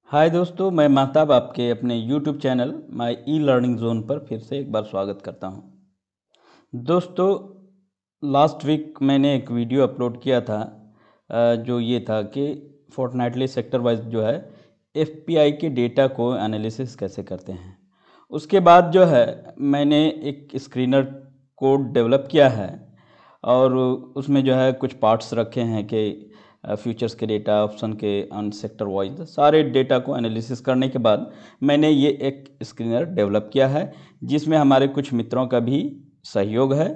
हाय दोस्तों, मैं महताब आपके अपने YouTube channel my e learning zone पर फिर से एक बार स्वागत करता हूं। दोस्तों, लास्ट वीक मैंने एक वीडियो अपलोड किया था जो ये था कि फोर्टनाइटली सेक्टर वाइज जो है एफपीआई के डेटा को एनालिसिस कैसे करते हैं। उसके बाद जो है मैंने एक स्क्रीनर कोड डेवलप किया है और उसमें जो है कुछ पार्ट्स रखे हैं कि फ्यूचर्स के डेटा, ऑप्शन के ऑन सेक्टर वाइज सारे डेटा को एनालिसिस करने के बाद मैंने ये एक स्क्रीनर डेवलप किया है जिसमें हमारे कुछ मित्रों का भी सहयोग है।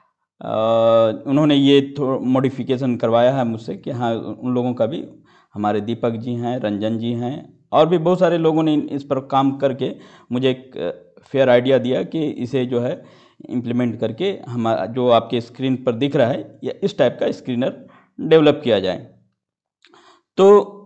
उन्होंने ये मॉडिफिकेशन करवाया है मुझसे कि हाँ, उन लोगों का भी, हमारे दीपक जी हैं, रंजन जी हैं और भी बहुत सारे लोगों ने इस पर काम करके मुझे एक फेयर आइडिया दिया कि इसे जो है इम्प्लीमेंट करके हमारा जो आपके स्क्रीन पर दिख रहा है या इस टाइप का स्क्रीनर डेवलप किया जाए। तो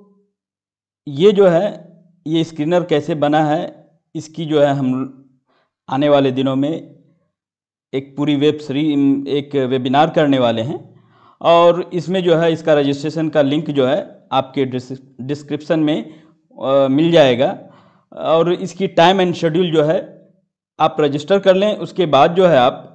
ये जो है ये स्क्रीनर कैसे बना है, इसकी जो है हम आने वाले दिनों में एक पूरी एक वेबिनार करने वाले हैं और इसमें जो है इसका रजिस्ट्रेशन का लिंक जो है आपके डिस्क्रिप्शन में मिल जाएगा और इसकी टाइम एंड शेड्यूल जो है आप रजिस्टर कर लें। उसके बाद जो है आप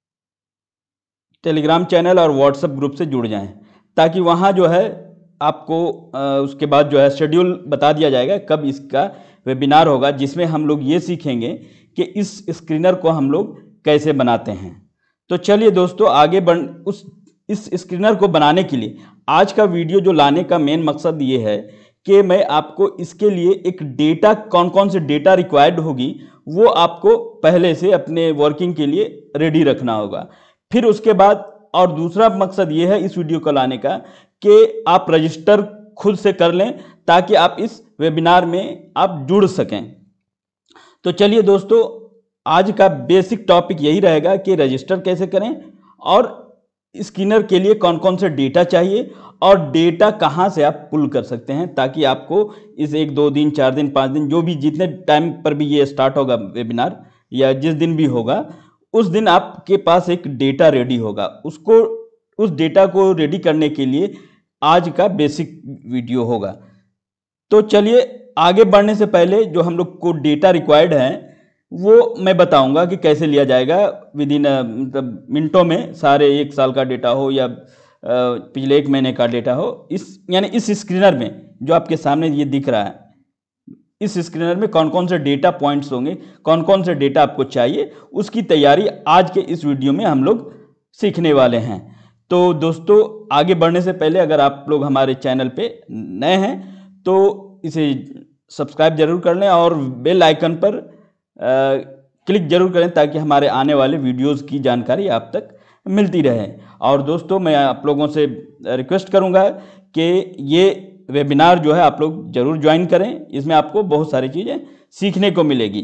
टेलीग्राम चैनल और व्हाट्सएप ग्रुप से जुड़ जाएं ताकि वहाँ जो है आपको उसके बाद जो है शेड्यूल बता दिया जाएगा कब इसका वेबिनार होगा, जिसमें हम लोग ये सीखेंगे कि इस स्क्रीनर को हम लोग कैसे बनाते हैं। तो चलिए दोस्तों, आगे इस स्क्रीनर को बनाने के लिए आज का वीडियो जो लाने का मेन मकसद ये है कि मैं आपको इसके लिए एक डेटा, कौन कौन से डेटा रिक्वायर्ड होगी वो आपको पहले से अपने वर्किंग के लिए रेडी रखना होगा। फिर उसके बाद और दूसरा मकसद ये है इस वीडियो को लाने का कि आप रजिस्टर खुद से कर लें ताकि आप इस वेबिनार में आप जुड़ सकें। तो चलिए दोस्तों, आज का बेसिक टॉपिक यही रहेगा कि रजिस्टर कैसे करें और स्कैनर के लिए कौन कौन से डेटा चाहिए और डेटा कहां से आप पुल कर सकते हैं ताकि आपको इस 1 2 दिन 4 दिन 5 दिन जो भी जितने टाइम पर भी ये स्टार्ट होगा वेबिनार या जिस दिन भी होगा उस दिन आपके पास एक डेटा रेडी होगा। उस डेटा को रेडी करने के लिए आज का बेसिक वीडियो होगा। तो चलिए, आगे बढ़ने से पहले जो हम लोग को डेटा रिक्वायर्ड है वो मैं बताऊंगा कि कैसे लिया जाएगा विद इन मतलब मिनटों में। सारे 1 साल का डेटा हो या पिछले 1 महीने का डेटा हो, यानी इस स्क्रीनर में जो आपके सामने ये दिख रहा है, इस स्क्रीनर में कौन कौन से डेटा पॉइंट्स होंगे, कौन कौन से डेटा आपको चाहिए, उसकी तैयारी आज के इस वीडियो में हम लोग सीखने वाले हैं। तो दोस्तों, आगे बढ़ने से पहले अगर आप लोग हमारे चैनल पे नए हैं तो इसे सब्सक्राइब जरूर कर लें और बेल आइकन पर क्लिक जरूर करें ताकि हमारे आने वाले वीडियोस की जानकारी आप तक मिलती रहे। और दोस्तों, मैं आप लोगों से रिक्वेस्ट करूंगा कि ये वेबिनार जो है आप लोग जरूर ज्वाइन करें। इसमें आपको बहुत सारी चीज़ें सीखने को मिलेगी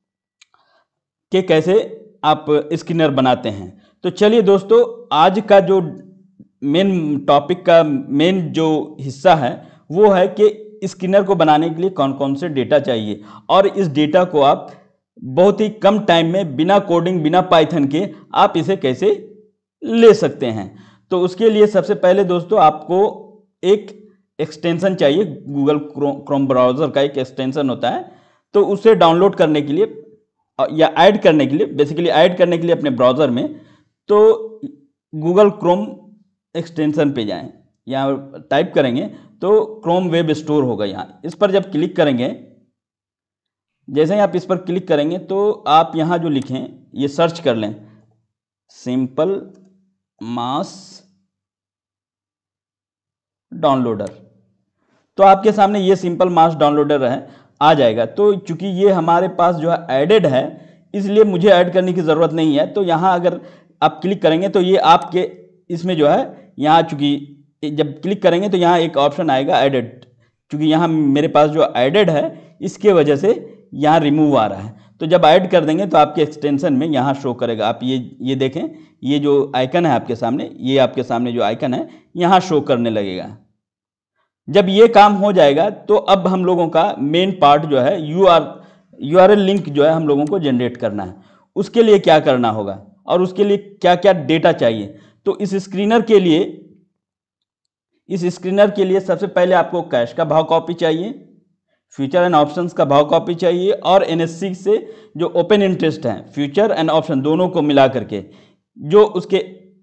कि कैसे आप स्कैनर बनाते हैं। तो चलिए दोस्तों, आज का जो मेन टॉपिक का मेन जो हिस्सा है वो है कि स्कैनर को बनाने के लिए कौन कौन से डेटा चाहिए और इस डेटा को आप बहुत ही कम टाइम में बिना कोडिंग, बिना पाइथन के आप इसे कैसे ले सकते हैं। तो उसके लिए सबसे पहले दोस्तों आपको एक एक्सटेंशन चाहिए। गूगल क्रोम ब्राउज़र का एक एक्सटेंशन होता है, तो उसे डाउनलोड करने के लिए या ऐड करने के लिए, बेसिकली ऐड करने के लिए अपने ब्राउज़र में, तो गूगल क्रोम एक्सटेंशन पे जाएं, यहाँ टाइप करेंगे तो क्रोम वेब स्टोर होगा। यहाँ इस पर जब क्लिक करेंगे, जैसे ही आप इस पर क्लिक करेंगे तो आप यहाँ जो लिखें ये सर्च कर लें, सिंपल मास डाउनलोडर, तो आपके सामने ये सिंपल मास डाउनलोडर है आ जाएगा। तो चूंकि ये हमारे पास जो है एडेड है इसलिए मुझे ऐड करने की ज़रूरत नहीं है। तो यहाँ अगर आप क्लिक करेंगे तो ये आपके इसमें जो है, यहाँ चूंकि जब क्लिक करेंगे तो यहाँ एक ऑप्शन आएगा एडेड, चूंकि यहाँ मेरे पास जो एडेड है इसके वजह से यहाँ रिमूव आ रहा है। तो जब ऐड कर देंगे तो आपके एक्सटेंशन में यहाँ शो करेगा। आप ये देखें, ये जो आइकन है आपके सामने, ये आपके सामने जो आइकन है यहाँ शो करने लगेगा। जब ये काम हो जाएगा तो अब हम लोगों का मेन पार्ट जो है यूआरएल लिंक जो है हम लोगों को जनरेट करना है। उसके लिए क्या करना होगा और उसके लिए क्या क्या डेटा चाहिए। तो इस स्क्रीनर के लिए सबसे पहले आपको कैश का भाव कॉपी चाहिए, फ्यूचर एंड ऑप्शंस का भाव कॉपी चाहिए, और एनएससी से जो ओपन इंटरेस्ट है, फ्यूचर एंड ऑप्शन दोनों को मिला करके जो उसके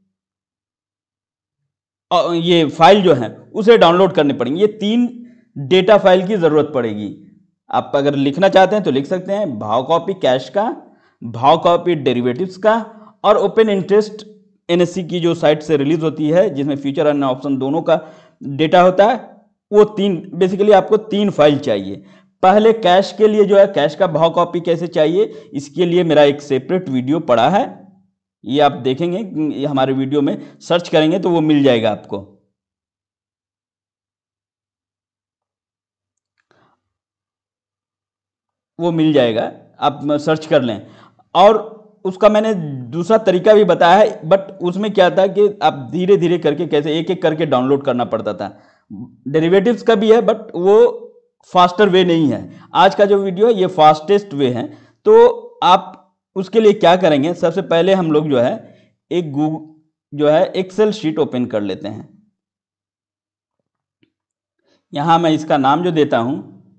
ये फाइल जो है उसे डाउनलोड करनी पड़ेंगी। ये 3 डेटा फाइल की जरूरत पड़ेगी। आप अगर लिखना चाहते हैं तो लिख सकते हैं, भाव कॉपी कैश का, भाव कॉपी डेरिवेटिव्स का, और ओपन इंटरेस्ट एनएससी की जो साइट से रिलीज होती है जिसमें फ्यूचर एंड ऑप्शन दोनों का डेटा होता है, वो 3, बेसिकली आपको 3 फाइल चाहिए। पहले कैश के लिए जो है, कैश का भाव कॉपी कैसे चाहिए, इसके लिए मेरा एक सेपरेट वीडियो पड़ा है, ये आप देखेंगे, ये हमारे वीडियो में सर्च करेंगे तो वो मिल जाएगा आपको। वो मिल जाएगा, आप सर्च कर लें। और उसका मैंने दूसरा तरीका भी बताया है, बट उसमें क्या था कि आप धीरे धीरे करके कैसे एक एक करके डाउनलोड करना पड़ता था। डेरिवेटिव्स का भी है, बट वो फास्टर वे नहीं है। आज का जो वीडियो है ये फास्टेस्ट वे है। तो आप उसके लिए क्या करेंगे, सबसे पहले हम लोग जो है एक गूगल जो है एक्सेल शीट ओपन कर लेते हैं। यहां मैं इसका नाम जो देता हूं,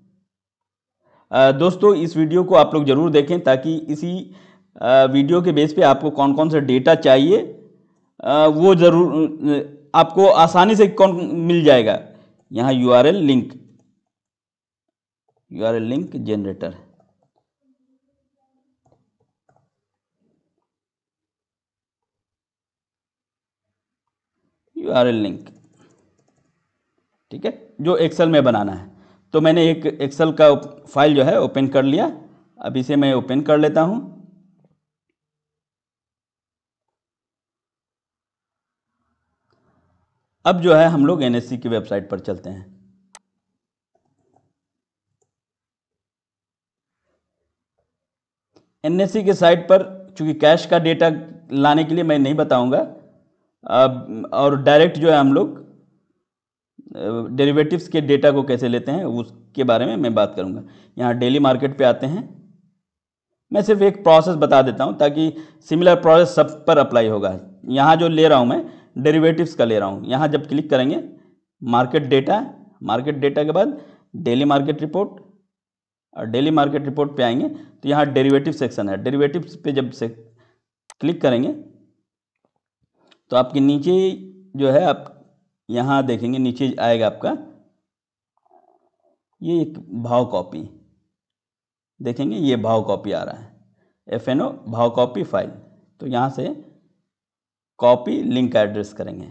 दोस्तों इस वीडियो को आप लोग जरूर देखें, ताकि इसी वीडियो के बेस पे आपको कौन कौन सा डेटा चाहिए वो जरूर आपको आसानी से कौन मिल जाएगा। यहाँ URL link generator, URL link, ठीक है, जो एक्सेल में बनाना है। तो मैंने एक एक्सेल का फाइल जो है ओपन कर लिया। अब इसे मैं ओपन कर लेता हूं। अब जो है हम लोग एनएससी की वेबसाइट पर चलते हैं। एनएससी के साइट पर चूंकि कैश का डेटा लाने के लिए मैं नहीं बताऊंगा, और डायरेक्ट जो है हम लोग डेरिवेटिव्स के डेटा को कैसे लेते हैं उसके बारे में मैं बात करूंगा। यहाँ डेली मार्केट पे आते हैं। मैं सिर्फ एक प्रोसेस बता देता हूं ताकि सिमिलर प्रोसेस सब पर अप्लाई होगा। यहाँ जो ले रहा हूं मैं डेरिवेटिव्स का ले रहा हूं। यहाँ जब क्लिक करेंगे मार्केट डेटा के बाद डेली मार्केट रिपोर्ट, और डेली मार्केट रिपोर्ट पे आएंगे तो यहाँ डेरिवेटिव सेक्शन है। डेरिवेटिव्स पे जब से क्लिक करेंगे तो आपके नीचे जो है, आप यहाँ देखेंगे नीचे आएगा आपका ये एक भाव कॉपी, देखेंगे ये भाव कॉपी आ रहा है, एफएनओ भाव कॉपी फाइल। तो यहाँ से कॉपी लिंक एड्रेस करेंगे।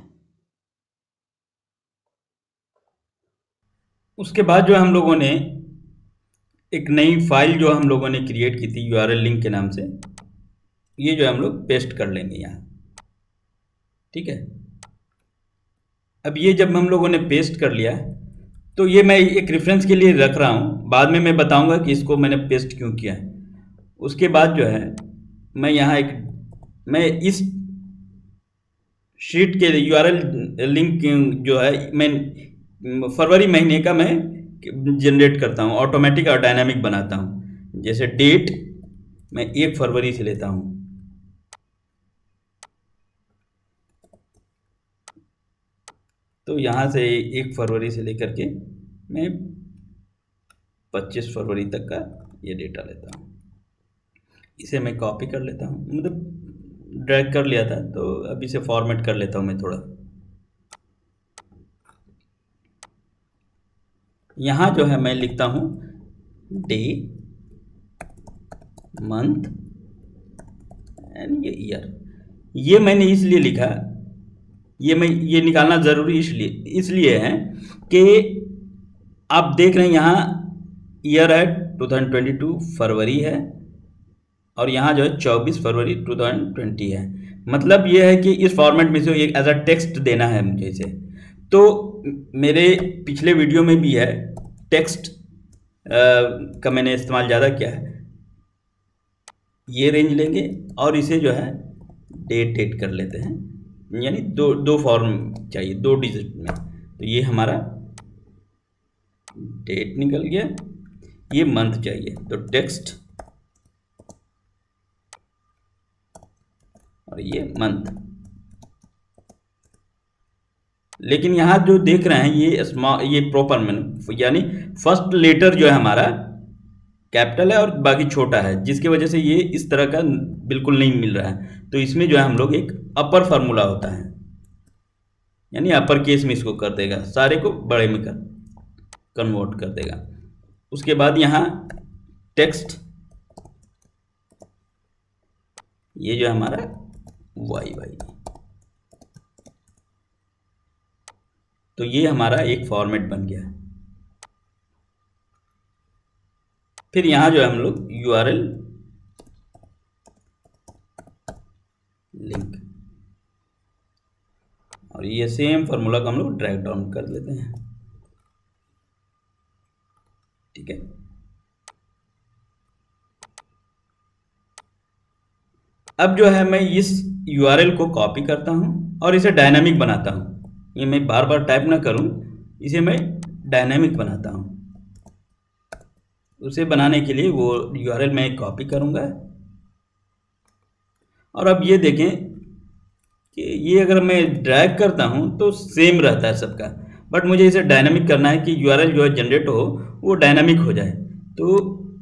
उसके बाद जो हम लोगों ने एक नई फाइल जो हम लोगों ने क्रिएट की थी यूआरएल लिंक के नाम से, ये जो हम लोग पेस्ट कर लेंगे यहाँ, ठीक है। अब ये जब हम लोगों ने पेस्ट कर लिया तो ये मैं एक रेफरेंस के लिए रख रहा हूँ, बाद में मैं बताऊंगा कि इसको मैंने पेस्ट क्यों किया है। उसके बाद जो है मैं यहाँ मैं इस शीट के यूआरएल लिंक जो है मैं फरवरी महीने का मैं जनरेट करता हूँ, ऑटोमेटिक और डायनामिक बनाता हूँ। जैसे डेट मैं 1 फरवरी से लेता हूँ, तो यहाँ से 1 फरवरी से लेकर के मैं 25 फरवरी तक का ये डेटा लेता हूँ। इसे मैं कॉपी कर लेता हूँ, मतलब ड्रैग कर लिया था, तो अब इसे फॉर्मेट कर लेता हूँ मैं थोड़ा। यहाँ जो है मैं लिखता हूँ डे, मंथ एंड ये ईयर। ये मैंने इसलिए लिखा, ये निकालना ज़रूरी इसलिए है कि आप देख रहे हैं यहाँ ईयर है 2022 फरवरी है, और यहाँ जो है 24 फरवरी 2020 है। मतलब ये है कि इस फॉर्मेट में से एक एज अ टेक्स्ट देना है मुझे इसे। तो मेरे पिछले वीडियो में भी है टेक्स्ट का मैंने इस्तेमाल ज़्यादा किया है। ये रेंज लेंगे और इसे जो है डेट कर लेते हैं, यानी दो फॉर्म चाहिए 2 डिजिट में। तो ये हमारा डेट निकल गया, ये मंथ चाहिए तो टेक्स्ट, और ये मंथ लेकिन यहाँ जो देख रहे हैं ये प्रॉपर में यानी फर्स्ट लेटर जो है हमारा कैपिटल है और बाकी छोटा है, जिसकी वजह से ये इस तरह का बिल्कुल नहीं मिल रहा है। तो इसमें जो है हम लोग एक अपर फार्मूला होता है, यानी अपर केस में इसको कर देगा, सारे को बड़े में कन्वर्ट कर देगा। उसके बाद यहाँ टेक्स्ट, ये जो हमारा वाई, तो ये हमारा एक फॉर्मेट बन गया। फिर यहाँ जो है हम लोग URL लिंक, और ये सेम फार्मूला को हम लोग ड्रैग डाउन कर लेते हैं। ठीक है, अब जो है मैं इस URL को कॉपी करता हूं और इसे डायनामिक बनाता हूं। ये मैं बार बार टाइप ना करूं, इसे मैं डायनामिक बनाता हूं। उसे बनाने के लिए वो URL मैं कॉपी करूंगा, और अब ये देखें कि ये अगर मैं ड्रैग करता हूं तो सेम रहता है सबका, बट मुझे इसे डायनामिक करना है कि URL जो है जनरेट हो वो डायनामिक हो जाए। तो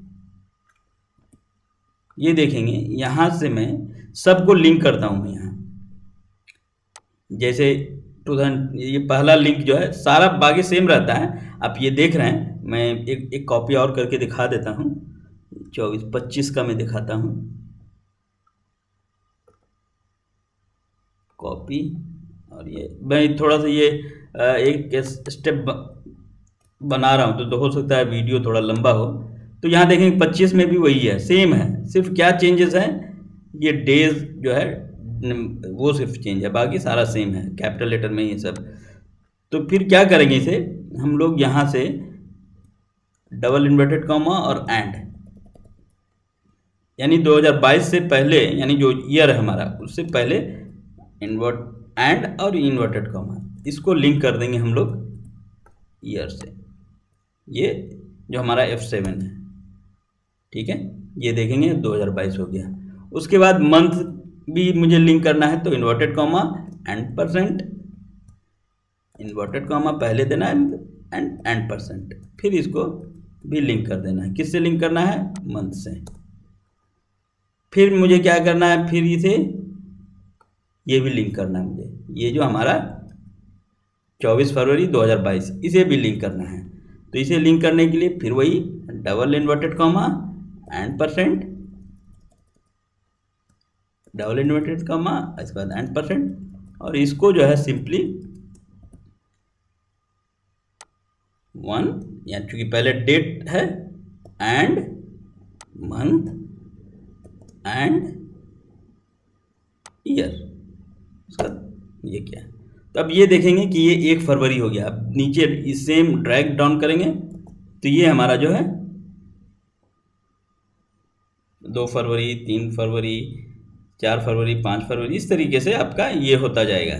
ये देखेंगे यहाँ से मैं सबको लिंक करता हूँ। मैं यहाँ जैसे ये पहला लिंक जो है सारा बाकी सेम रहता है, आप ये देख रहे हैं। मैं एक कॉपी और करके दिखा देता हूँ, 24-25 का मैं दिखाता हूँ। कॉपी, और ये मैं थोड़ा सा ये एक स्टेप बना रहा हूँ तो हो सकता है वीडियो थोड़ा लंबा हो। तो यहाँ देखेंगे 25 में भी वही है, सेम है, सिर्फ क्या चेंजेस है, ये डेज जो है वो सिर्फ चेंज है, बाकी सारा सेम है, कैपिटल लेटर में ये सब। तो फिर क्या करेंगे, इसे हम लोग यहाँ से डबल इन्वर्टेड कॉमा और एंड, यानी 2022 से पहले, यानी जो ईयर है हमारा उससे पहले एंड और इन्वर्टेड कॉमा, इसको लिंक कर देंगे हम लोग ईयर से। ये जो हमारा F7 है, ठीक है, ये देखेंगे 2022 हो गया। उसके बाद मंथ भी मुझे लिंक करना है, तो inverted comma and %, inverted comma पहले देना है एंड %, फिर इसको भी लिंक कर देना है। किससे लिंक करना है, मंथ से। फिर मुझे क्या करना है, फिर इसे ये भी लिंक करना है मुझे, ये जो हमारा 24 फरवरी 2022, इसे भी लिंक करना है। तो इसे लिंक करने के लिए फिर वही double inverted comma and %, double inverted comma, इसके बाद एंड %, और इसको जो है सिंपली 1, यानी चूंकि पहले डेट है, एंड मंथ एंड ईयर, उसका ये क्या है। तो अब ये देखेंगे कि ये 1 फरवरी हो गया। अब नीचे सेम ड्रैग डाउन करेंगे तो ये हमारा जो है 2 फरवरी, 3 फरवरी, 4 फरवरी, 5 फरवरी, इस तरीके से आपका ये होता जाएगा।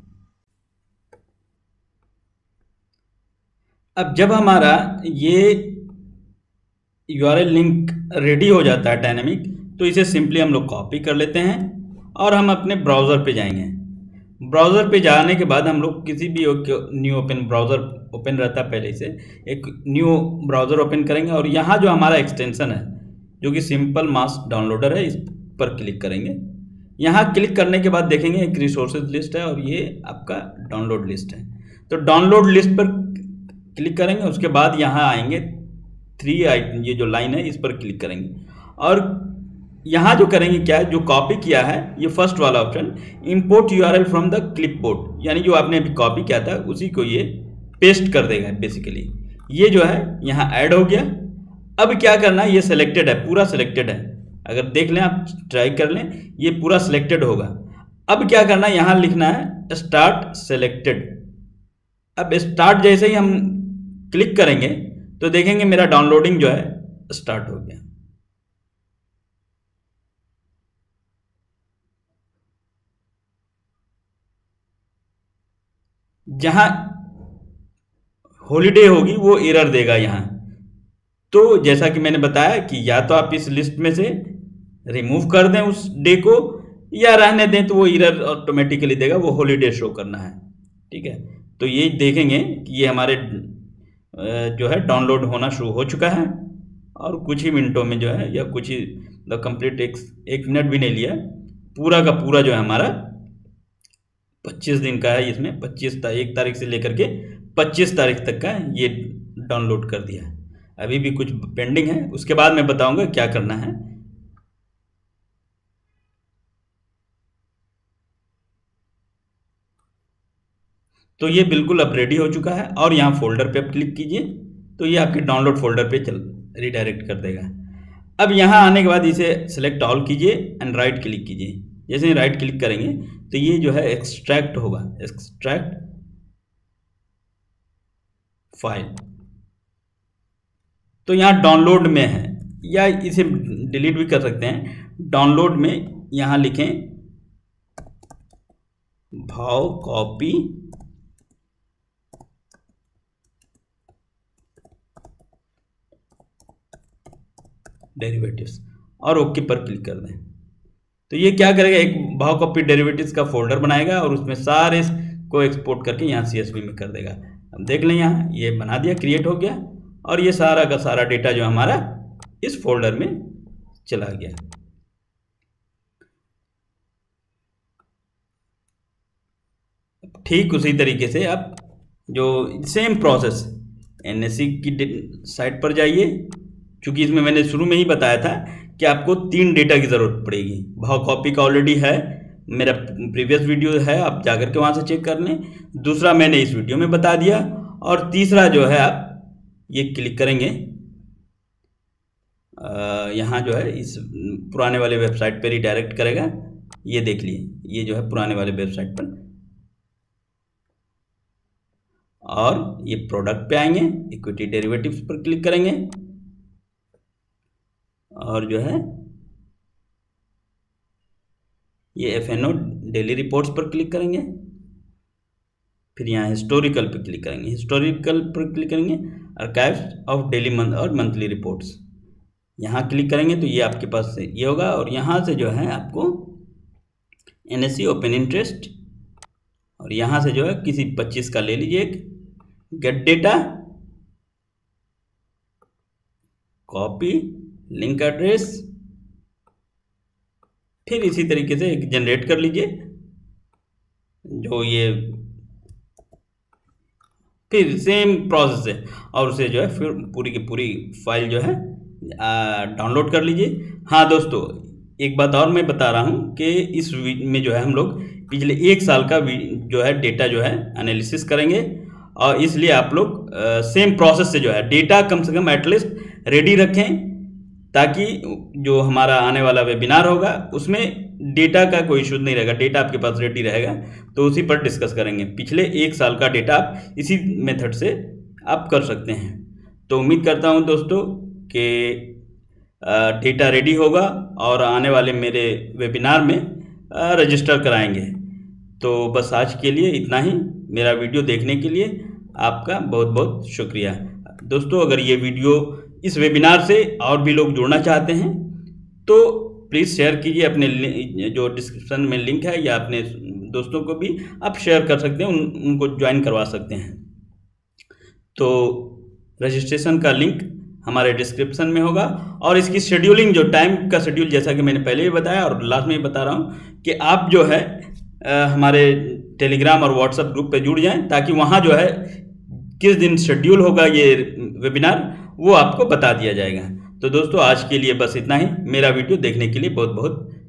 अब जब हमारा ये URL लिंक रेडी हो जाता है डायनामिक, तो इसे सिंपली हम लोग कॉपी कर लेते हैं और हम अपने ब्राउज़र पे जाएंगे। ब्राउज़र पे जाने के बाद हम लोग किसी भी न्यू ओपन ब्राउज़र ओपन रहता है, पहले से एक न्यू ब्राउज़र ओपन करेंगे और यहाँ जो हमारा एक्सटेंशन है जो कि सिंपल मास डाउनलोडर है, इस पर क्लिक करेंगे। यहाँ क्लिक करने के बाद देखेंगे एक रिसोर्सेज लिस्ट है और ये आपका डाउनलोड लिस्ट है। तो डाउनलोड लिस्ट पर क्लिक करेंगे, उसके बाद यहाँ आएंगे 3 आइटम, ये जो लाइन है इस पर क्लिक करेंगे और यहाँ जो करेंगे क्या है, जो कॉपी किया है ये फर्स्ट वाला option, import URL from the clipboard, यानी जो आपने अभी कॉपी किया था उसी को ये पेस्ट कर देगा बेसिकली। ये जो है यहाँ ऐड हो गया। अब क्या करना है, ये सिलेक्टेड है, पूरा सिलेक्टेड है, अगर देख लें आप ट्राई कर लें, ये पूरा सिलेक्टेड होगा। अब क्या करना है, यहाँ लिखना है स्टार्ट सिलेक्टेड। अब स्टार्ट जैसे ही हम क्लिक करेंगे तो देखेंगे मेरा डाउनलोडिंग जो है स्टार्ट हो गया। जहां हॉलीडे होगी वो एरर देगा यहाँ। तो जैसा कि मैंने बताया कि या तो आप इस लिस्ट में से रिमूव कर दें उस डे को, या रहने दें तो वो एरर ऑटोमेटिकली देगा, वो हॉलीडे शो करना है। ठीक है, तो ये देखेंगे कि ये हमारे जो है डाउनलोड होना शुरू हो चुका है, और कुछ ही मिनटों में जो है, या कुछ ही कंप्लीट एक मिनट भी नहीं लिया, पूरा का पूरा जो है हमारा 25 दिन का है। इसमें 1 तारीख से लेकर के 25 तारीख तक का ये डाउनलोड कर दिया है। अभी भी कुछ पेंडिंग है, उसके बाद मैं बताऊंगा क्या करना है। तो ये बिल्कुल अब रेडी हो चुका है, और यहाँ फोल्डर पे आप क्लिक कीजिए तो ये आपके डाउनलोड फोल्डर पे रिडायरेक्ट कर देगा। अब यहाँ आने के बाद इसे सेलेक्ट ऑल कीजिए एंड राइट क्लिक कीजिए। जैसे ही राइट क्लिक करेंगे तो ये जो है एक्सट्रैक्ट होगा, एक्सट्रैक्ट फाइल। तो यहाँ डाउनलोड में है, या इसे डिलीट भी कर सकते हैं। डाउनलोड में यहाँ लिखें भाव कॉपी डेरिवेटिव्स, और ओके पर क्लिक कर दें। तो ये क्या करेगा, एक भाव कॉपी डेरिवेटिव्स का फोल्डर बनाएगा और उसमें सारे को एक्सपोर्ट करके यहाँ CSV में कर देगा। अब देख लें, यहाँ ये बना दिया, क्रिएट हो गया, और ये सारा का सारा डेटा जो हमारा इस फोल्डर में चला गया। ठीक उसी तरीके से आप जो सेम प्रोसेस NSE की साइट पर जाइए, क्योंकि इसमें मैंने शुरू में ही बताया था कि आपको 3 डेटा की ज़रूरत पड़ेगी। भाव कॉपी का ऑलरेडी है, मेरा प्रीवियस वीडियो है, आप जाकर के वहाँ से चेक कर लें। दूसरा मैंने इस वीडियो में बता दिया, और तीसरा जो है आप ये क्लिक करेंगे, यहाँ जो है इस पुराने वाले वेबसाइट पर रिडायरेक्ट करेगा। ये देख लिए, ये जो है पुराने वाले वेबसाइट पर, और ये प्रोडक्ट पे आएंगे, इक्विटी डेरिवेटिव्स पर क्लिक करेंगे, और जो है ये FNO डेली रिपोर्ट्स पर क्लिक करेंगे। फिर यहाँ हिस्टोरिकल पर क्लिक करेंगे, हिस्टोरिकल पर क्लिक करेंगे, आर्काइव्स ऑफ डेली मंथ और मंथली रिपोर्ट्स, यहाँ क्लिक करेंगे तो ये आपके पास से ये होगा। और यहाँ से जो है आपको NSE ओपन इंटरेस्ट, और यहाँ से जो है किसी 25 का ले लीजिए, get data, copy link address, फिर इसी तरीके से एक जनरेट कर लीजिए, जो ये फिर सेम प्रोसेस है, और उसे जो है फिर पूरी की पूरी फाइल जो है डाउनलोड कर लीजिए। हाँ दोस्तों, एक बात और मैं बता रहा हूँ कि इस में जो है हम लोग पिछले 1 साल का जो है डेटा जो है एनालिसिस करेंगे, और इसलिए आप लोग सेम प्रोसेस से जो है डेटा कम से कम एटलीस्ट रेडी रखें, ताकि जो हमारा आने वाला वेबिनार होगा उसमें डेटा का कोई इशू नहीं रहेगा, डेटा आपके पास रेडी रहेगा। तो उसी पर डिस्कस करेंगे। पिछले 1 साल का डेटा आप इसी मेथड से आप कर सकते हैं। तो उम्मीद करता हूं दोस्तों कि डेटा रेडी होगा, और आने वाले मेरे वेबिनार में रजिस्टर कराएंगे। तो बस आज के लिए इतना ही। मेरा वीडियो देखने के लिए आपका बहुत बहुत शुक्रिया दोस्तों। अगर ये वीडियो इस वेबिनार से और भी लोग जुड़ना चाहते हैं तो प्लीज़ शेयर कीजिए, अपने जो डिस्क्रिप्शन में लिंक है, या अपने दोस्तों को भी आप शेयर कर सकते हैं, उनको ज्वाइन करवा सकते हैं। तो रजिस्ट्रेशन का लिंक हमारे डिस्क्रिप्शन में होगा, और इसकी शेड्यूलिंग, जो टाइम का शेड्यूल, जैसा कि मैंने पहले भी बताया और लास्ट में भी बता रहा हूँ कि आप जो है हमारे टेलीग्राम और व्हाट्सएप ग्रुप पे जुड़ जाएं, ताकि वहाँ जो है किस दिन शेड्यूल होगा ये वेबिनार वो आपको बता दिया जाएगा। तो दोस्तों आज के लिए बस इतना ही। मेरा वीडियो देखने के लिए बहुत बहुत